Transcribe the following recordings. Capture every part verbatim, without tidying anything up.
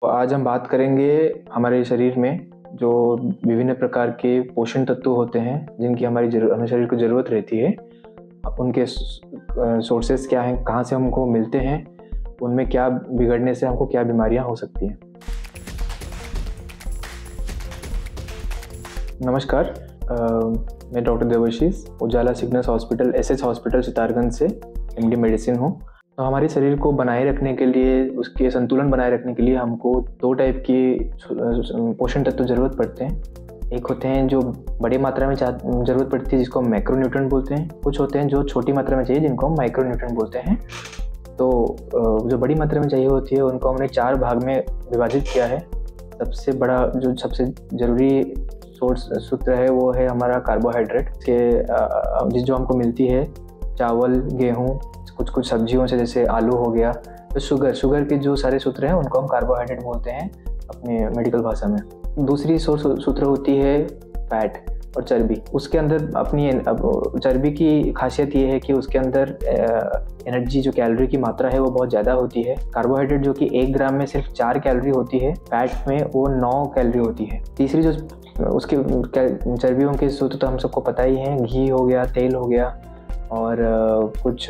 आज हम बात करेंगे हमारे शरीर में जो विभिन्न प्रकार के पोषण तत्व होते हैं जिनकी हमारी जरूर हमारे शरीर को ज़रूरत रहती है। उनके सोर्सेस क्या हैं, कहाँ से हमको मिलते हैं, उनमें क्या बिगड़ने से हमको क्या बीमारियां हो सकती हैं। नमस्कार, आ, मैं doctor Devashish Ujala Cygnus hospital S H hospital Sitarganj से एम डी मेडिसिन हूँ। तो हमारे शरीर को बनाए रखने के लिए, उसके संतुलन बनाए रखने के लिए हमको दो टाइप की पोषण तत्व ज़रूरत पड़ते हैं। एक होते हैं जो बड़ी मात्रा में ज़रूरत पड़ती है जिसको हम मैक्रोन्यूट्रिएंट बोलते हैं। कुछ होते हैं जो छोटी मात्रा में चाहिए जिनको हम माइक्रोन्यूट्रिएंट बोलते हैं। तो जो बड़ी मात्रा में चाहिए होती है उनको हमने चार भाग में विभाजित किया है। सबसे बड़ा जो सबसे ज़रूरी सोर्स सूत्र है वो है हमारा कार्बोहाइड्रेट, के जिस जो हमको मिलती है चावल, गेहूँ, कुछ कुछ सब्जियों से, जैसे आलू हो गया। तो शुगर शुगर के जो सारे सूत्र हैं उनको हम कार्बोहाइड्रेट बोलते हैं अपने मेडिकल भाषा में। दूसरी सोर्स सूत्र होती है फैट और चर्बी। उसके अंदर अपनी अब चर्बी की खासियत ये है कि उसके अंदर एनर्जी जो कैलोरी की मात्रा है वो बहुत ज़्यादा होती है। कार्बोहाइड्रेट जो कि एक ग्राम में सिर्फ चार कैलोरी होती है, फैट में वो नौ कैलोरी होती है। तीसरी जो उसके चर्बियों के सूत्र तो हम सबको पता ही हैं, घी हो गया, तेल हो गया, और कुछ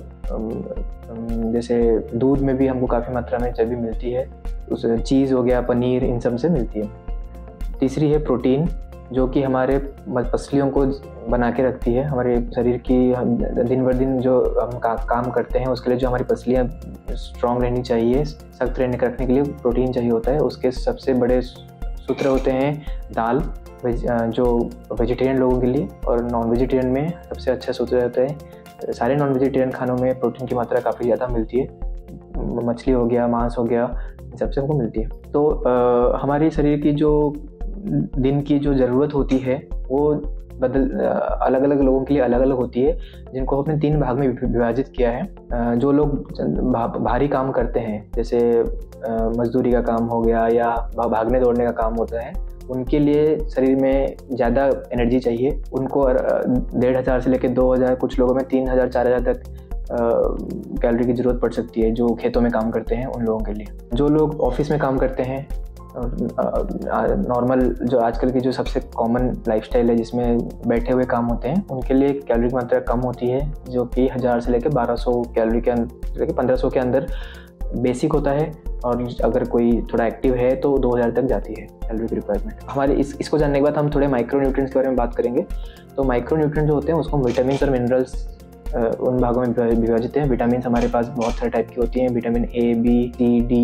जैसे दूध में भी हमको काफ़ी मात्रा में चर्बी मिलती है। उस चीज़ हो गया, पनीर, इन सब से मिलती है। तीसरी है प्रोटीन, जो कि हमारे पसलियों को बना के रखती है। हमारे शरीर की दिन भर दिन जो हम का, काम करते हैं उसके लिए जो हमारी पसलियाँ स्ट्रॉन्ग रहनी चाहिए, सख्त रहने रखने के लिए प्रोटीन चाहिए होता है। उसके सबसे बड़े सूत्र होते हैं दाल, वेज, जो वेजिटेरियन लोगों के लिए, और नॉन वेजिटेरियन में सबसे अच्छा सूत्र होता है। सारे नॉन वेजिटेरियन खानों में प्रोटीन की मात्रा काफ़ी ज़्यादा मिलती है। मछली हो गया, मांस हो गया, इन सबसे हमको मिलती है। तो आ, हमारे शरीर की जो दिन की जो ज़रूरत होती है वो बदल अलग अलग लोगों के लिए अलग अलग होती है, जिनको हमने तीन भाग में विभाजित किया है। जो लोग भारी काम करते हैं, जैसे मजदूरी का काम हो गया या भागने दौड़ने का काम होता है, उनके लिए शरीर में ज़्यादा एनर्जी चाहिए। उनको डेढ़ हज़ार से लेकर दो हज़ार, कुछ लोगों में तीन हज़ार चार हज़ार तक कैलोरी की ज़रूरत पड़ सकती है जो खेतों में काम करते हैं उन लोगों के लिए। जो लोग ऑफिस में काम करते हैं, नॉर्मल जो आजकल की जो सबसे कॉमन लाइफस्टाइल है जिसमें बैठे हुए काम होते हैं, उनके लिए कैलोरी की मात्रा कम होती है, जो कि हज़ार से लेकर बारह सौ कैलोरी के अंदर लेकर पंद्रह सौ के अंदर बेसिक होता है। और अगर कोई थोड़ा एक्टिव है तो दो हज़ार तक जाती है कैलोरी की रिक्वायरमेंट हमारे। इस इसको जानने के बाद हम थोड़े माइक्रोन्यूट्रिएंट्स के बारे में बात करेंगे। तो माइक्रोन्यूट्रिएंट जो होते हैं उसको विटामिन और मिनरल्स उन भागों में विभाजित हैं। विटामिन हमारे पास बहुत सारे टाइप की होती हैं, vitamin A, B, C, D,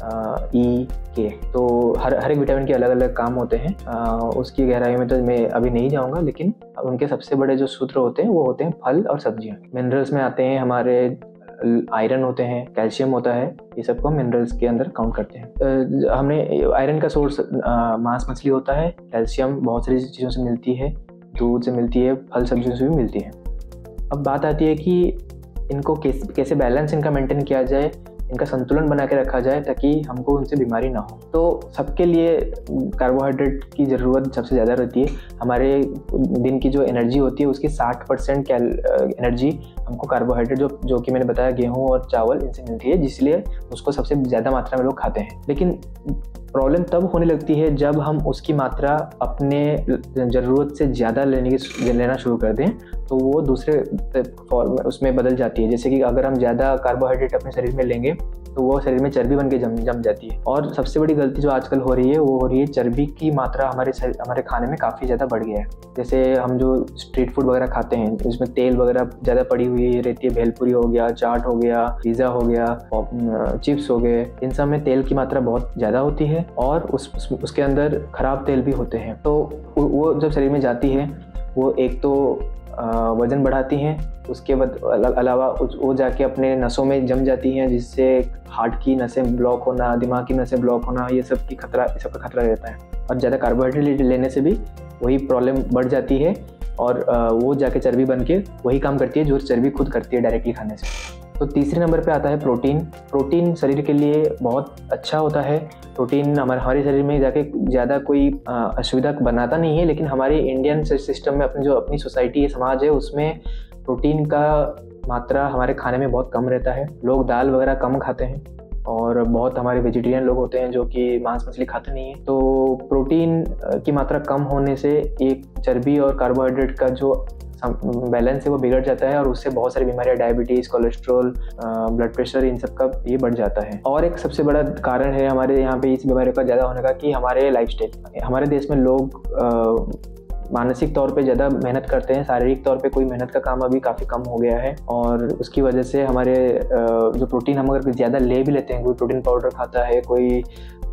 E, K. तो हर हर एक विटामिन के अलग अलग काम होते हैं। आ, उसकी गहराई में तो मैं अभी नहीं जाऊंगा, लेकिन उनके सबसे बड़े जो सूत्र होते हैं वो होते हैं फल और सब्जियां। मिनरल्स में आते हैं हमारे आयरन होते हैं, कैल्शियम होता है, ये सबको हम मिनरल्स के अंदर काउंट करते हैं। आ, हमने आयरन का सोर्स मांस मछली होता है, कैल्शियम बहुत सारी चीज़ों से मिलती है, दूध से मिलती है, फल सब्जियों से भी मिलती है। अब बात आती है कि इनको कैसे कैसे बैलेंस इनका मेंटेन किया जाए, इनका संतुलन बना के रखा जाए ताकि हमको उनसे बीमारी ना हो। तो सबके लिए कार्बोहाइड्रेट की ज़रूरत सबसे ज़्यादा रहती है। हमारे दिन की जो एनर्जी होती है उसकी साठ परसेंट कैल एनर्जी हमको कार्बोहाइड्रेट जो जो कि मैंने बताया गेहूं और चावल इनसे मिलती है, जिसलिए उसको सबसे ज़्यादा मात्रा में लोग खाते हैं। लेकिन प्रॉब्लम तब होने लगती है जब हम उसकी मात्रा अपने ज़रूरत से ज़्यादा लेने की लेना शुरू कर दें, तो वो दूसरे फॉर्म उसमें बदल जाती है। जैसे कि अगर हम ज़्यादा कार्बोहाइड्रेट अपने शरीर में लेंगे तो वो शरीर में चर्बी बन के जम जम जाती है। और सबसे बड़ी गलती जो आजकल हो रही है वो हो रही है चर्बी की मात्रा हमारे हमारे खाने में काफ़ी ज़्यादा बढ़ गया है। जैसे हम जो स्ट्रीट फूड वगैरह खाते हैं उसमें तेल वगैरह ज़्यादा पड़ी हुई रहती है। भेलपुरी हो गया, चाट हो गया, पिज़्ज़ा हो गया, चिप्स हो गए, इन सब में तेल की मात्रा बहुत ज़्यादा होती है और उस, उस उसके अंदर ख़राब तेल भी होते हैं। तो वो जब शरीर में जाती है वो एक तो वज़न बढ़ाती हैं, उसके बाद अलावा वो जाके अपने नसों में जम जाती हैं, जिससे हार्ट की नसें ब्लॉक होना, दिमाग की नसें ब्लॉक होना, ये सब की खतरा ये सब का खतरा रहता है। और ज़्यादा कार्बोहाइड्रेट लेने से भी वही प्रॉब्लम बढ़ जाती है और वो जाके चर्बी बन के वही काम करती है जो चर्बी खुद करती है डायरेक्टली खाने से। तो तीसरे नंबर पे आता है प्रोटीन। प्रोटीन शरीर के लिए बहुत अच्छा होता है। प्रोटीन हमारे हमारे शरीर में जाके ज़्यादा कोई असुविधा बनाता नहीं है, लेकिन हमारे इंडियन सिस्टम में अपनी जो अपनी सोसाइटी है, समाज है, उसमें प्रोटीन का मात्रा हमारे खाने में बहुत कम रहता है। लोग दाल वगैरह कम खाते हैं, और बहुत हमारे वेजिटेरियन लोग होते हैं जो कि मांस मछली खाते नहीं हैं। तो प्रोटीन की मात्रा कम होने से एक चर्बी और कार्बोहाइड्रेट का जो बैलेंस है वो बिगड़ जाता है और उससे बहुत सारी बीमारियां, डायबिटीज़, कोलेस्ट्रॉल, ब्लड प्रेशर, इन सब का ये बढ़ जाता है। और एक सबसे बड़ा कारण है हमारे यहाँ पे इस बीमारियों का ज़्यादा होने का कि हमारे लाइफस्टाइल। हमारे देश में लोग आ, मानसिक तौर पे ज़्यादा मेहनत करते हैं, शारीरिक तौर पे कोई मेहनत का काम अभी काफ़ी कम हो गया है और उसकी वजह से हमारे जो प्रोटीन हम अगर ज़्यादा ले भी लेते हैं, कोई प्रोटीन पाउडर खाता है, कोई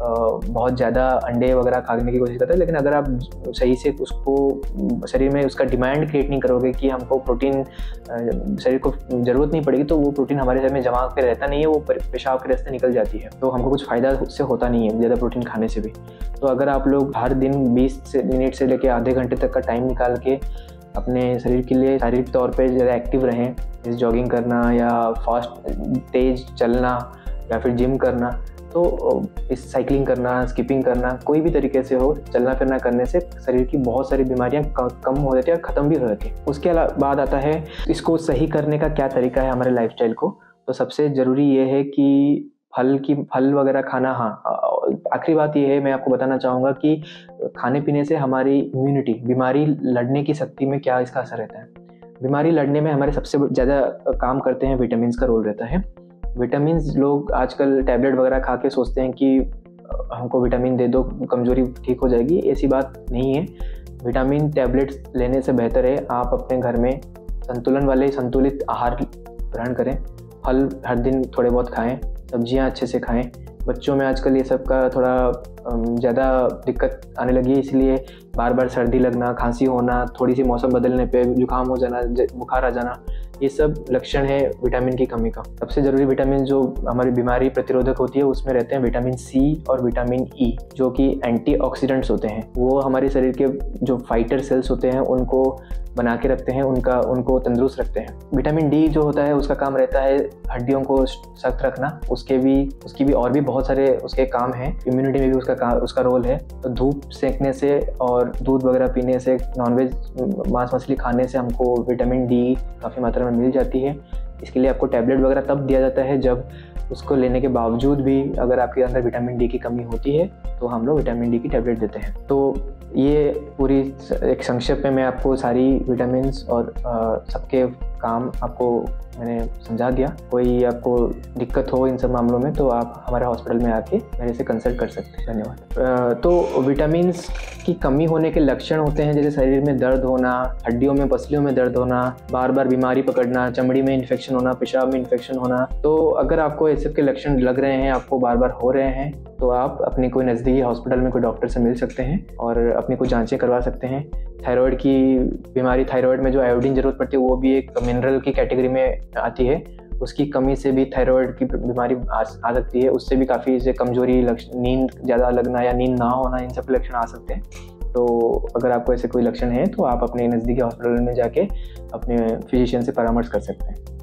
बहुत ज़्यादा अंडे वगैरह खाने की कोशिश करता है, लेकिन अगर आप सही से उसको शरीर में उसका डिमांड क्रिएट नहीं करोगे कि हमको प्रोटीन शरीर को ज़रूरत नहीं पड़ेगी, तो वो प्रोटीन हमारे शरीर में जमा के रहता नहीं है, वो पेशाब के रास्ते निकल जाती है, तो हमको कुछ फ़ायदा उससे होता नहीं है ज़्यादा प्रोटीन खाने से भी। तो अगर आप लोग हर दिन बीस मिनट से लेकर आधे घंटे तक का टाइम निकाल के अपने शरीर के लिए शारीरिक तौर पे ज़्यादा एक्टिव रहें, जैसे जॉगिंग करना या फास्ट तेज़ चलना या फिर जिम करना, तो इस साइकिलिंग करना, स्किपिंग करना, कोई भी तरीके से हो, चलना फिरना करने से शरीर की बहुत सारी बीमारियां कम हो जाती है और ख़त्म भी हो जाती है। उसके बाद आता है इसको सही करने का क्या तरीका है हमारे लाइफस्टाइल को। तो सबसे ज़रूरी ये है कि फल की फल वगैरह खाना। हाँ, आखिरी बात ये है, मैं आपको बताना चाहूँगा कि खाने पीने से हमारी इम्यूनिटी, बीमारी लड़ने की शक्ति में क्या इसका असर रहता है। बीमारी लड़ने में हमारे सबसे ज़्यादा काम करते हैं विटामिन का रोल रहता है। विटामिन, लोग आजकल टैबलेट वगैरह खा के सोचते हैं कि हमको विटामिन दे दो, कमज़ोरी ठीक हो जाएगी। ऐसी बात नहीं है। विटामिन टैबलेट्स लेने से बेहतर है आप अपने घर में संतुलन वाले संतुलित आहार ग्रहण करें। फल हर दिन थोड़े बहुत खाएं, सब्जियां अच्छे से खाएं। बच्चों में आजकल ये सब का थोड़ा ज़्यादा दिक्कत आने लगी है, इसलिए बार बार सर्दी लगना, खांसी होना, थोड़ी सी मौसम बदलने पे जुकाम हो जाना, बुखार आ जाना, ये सब लक्षण है विटामिन की कमी का। सबसे ज़रूरी विटामिन जो हमारी बीमारी प्रतिरोधक होती है उसमें रहते हैं विटामिन सी और विटामिन ई, जो कि एंटीऑक्सीडेंट्स होते हैं। वो हमारे शरीर के जो फाइटर सेल्स होते हैं उनको बना के रखते हैं, उनका उनको तंदुरुस्त रखते हैं। विटामिन डी जो होता है उसका काम रहता है हड्डियों को सख्त रखना। उसके भी उसकी भी और भी बहुत सारे उसके काम हैं, इम्यूनिटी में भी उसका काम उसका रोल है। तो धूप सेकने से और दूध वगैरह पीने से, नॉनवेज मांस मछली खाने से हमको विटामिन डी काफ़ी मात्रा में मिल जाती है। इसके लिए आपको टैबलेट वगैरह तब दिया जाता है जब उसको लेने के बावजूद भी अगर आपके अंदर विटामिन डी की कमी होती है तो हम लोग विटामिन डी की टैबलेट देते हैं। तो ये पूरी एक संक्षेप में मैं आपको सारी विटामिन्स और सबके काम आपको मैंने समझा दिया। कोई आपको दिक्कत हो इन सब मामलों में तो आप हमारे हॉस्पिटल में आके मेरे से कंसल्ट कर सकते हैं। धन्यवाद। तो विटामिन्स की कमी होने के लक्षण होते हैं जैसे शरीर में दर्द होना, हड्डियों में पसलियों में दर्द होना, बार बार बीमारी पकड़ना, चमड़ी में इन्फेक्शन होना, पेशाब में इन्फेक्शन होना। तो अगर आपको इस सब के लक्षण लग रहे हैं, आपको बार बार हो रहे हैं, तो आप अपने कोई नज़दीकी हॉस्पिटल में कोई डॉक्टर से मिल सकते हैं और अपनी कोई जांचें करवा सकते हैं। थायराइड की बीमारी, थायराइड में जो आयोडीन ज़रूरत पड़ती है वो भी एक मिनरल की कैटेगरी में आती है। उसकी कमी से भी थायराइड की बीमारी आ, आ सकती है। उससे भी काफ़ी जैसे कमजोरी, नींद ज़्यादा लगना या नींद ना होना, इन सब लक्षण आ सकते हैं। तो अगर आपको ऐसे कोई लक्षण है तो आप अपने नज़दीकी हॉस्पिटल में जाके अपने फिजिशियन से परामर्श कर सकते हैं।